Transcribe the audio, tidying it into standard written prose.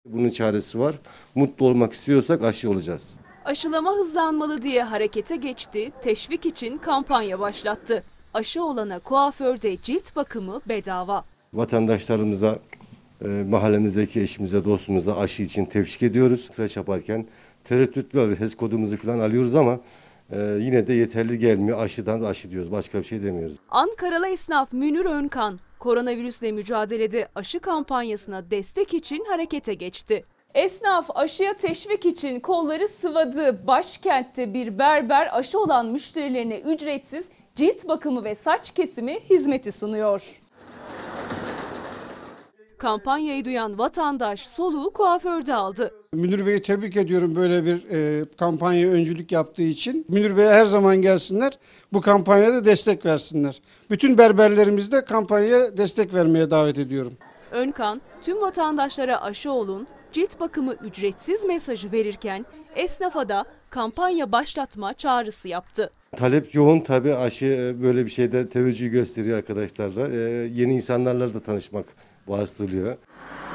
Bunun çaresi var. Mutlu olmak istiyorsak aşı olacağız. Aşılama hızlanmalı diye harekete geçti, teşvik için kampanya başlattı. Aşı olana kuaförde cilt bakımı bedava. Vatandaşlarımıza, mahallemizdeki eşimize, dostumuza aşı için teşvik ediyoruz. Tıraş yaparken tereddütlü oluyor. HES kodumuzu falan alıyoruz ama yine de yeterli gelmiyor. Aşıdan da aşı diyoruz. Başka bir şey demiyoruz. Ankaralı esnaf Münir Önkan, koronavirüsle mücadelede aşı kampanyasına destek için harekete geçti. Esnaf aşıya teşvik için kolları sıvadı. Başkentte bir berber aşı olan müşterilerine ücretsiz cilt bakımı ve saç kesimi hizmeti sunuyor. Kampanyayı duyan vatandaş soluğu kuaförde aldı. Münir Bey'i tebrik ediyorum böyle bir kampanya öncülük yaptığı için. Münir Bey'e her zaman gelsinler, bu kampanyada destek versinler. Bütün berberlerimizi de kampanyaya destek vermeye davet ediyorum. Önkan, tüm vatandaşlara aşı olun, cilt bakımı ücretsiz mesajı verirken esnafa da kampanya başlatma çağrısı yaptı. Talep yoğun tabii, aşı böyle bir şeyde teveccüh gösteriyor arkadaşlar da. Yeni insanlarla da tanışmak vasıta oluyor.